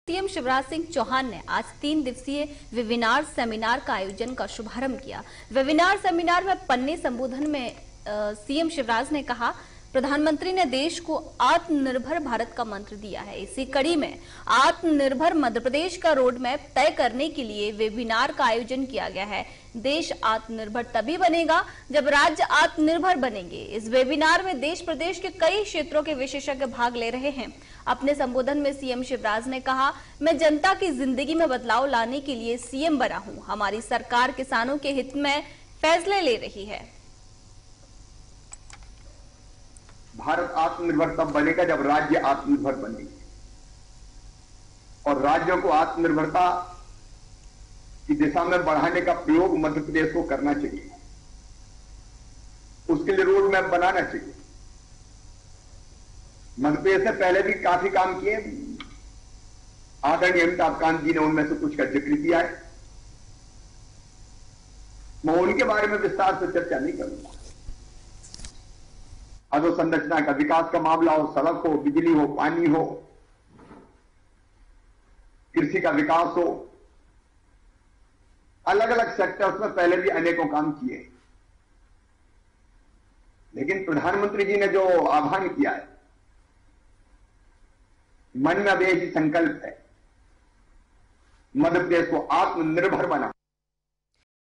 CM Shivraj Singh Chauhan ने आज 3 दिवसीय वेबिनार सेमिनार का आयोजन का शुभारंभ किया। वेबिनार सेमिनार में पन्ने संबोधन में सीएम शिवराज ने कहा, प्रधानमंत्री ने देश को आत्मनिर्भर भारत का मंत्र दिया है। इसी कड़ी में आत्मनिर्भर मध्य प्रदेश का रोड मैप तय करने के लिए वेबिनार का आयोजन किया गया है। देश आत्मनिर्भर तभी बनेगा जब राज्य आत्मनिर्भर बनेंगे। इस वेबिनार में देश प्रदेश के कई क्षेत्रों के विशेषज्ञ भाग ले रहे हैं। अपने संबोधन में सीएम शिवराज ने कहा, मैं जनता की जिंदगी में बदलाव लाने के लिए सीएम बना हूं। हमारी सरकार किसानों के हित में फैसले ले रही है। भारत आत्मनिर्भर तब बनेगा जब राज्य आत्मनिर्भर बनेंगे और राज्यों को आत्मनिर्भरता की दिशा में बढ़ाने का प्रयोग मध्य प्रदेश को करना चाहिए। उसके लिए रोड मैप बनाना चाहिए। मध्य प्रदेश ने पहले भी काफी काम किए। आदरणीय अमिताभ कांत जी ने उनमें से कुछ का जिक्र किया है। मैं उनके बारे में विस्तार से चर्चा नहीं करूंगा। अधोसंरचना का विकास का मामला हो, सड़क हो, बिजली हो, पानी हो, कृषि का विकास हो, अलग अलग सेक्टर्स में पहले भी अनेकों काम किए। लेकिन प्रधानमंत्री जी ने जो आह्वान किया है, मन में अब एक ही संकल्प है, मध्य प्रदेश को आत्मनिर्भर बना।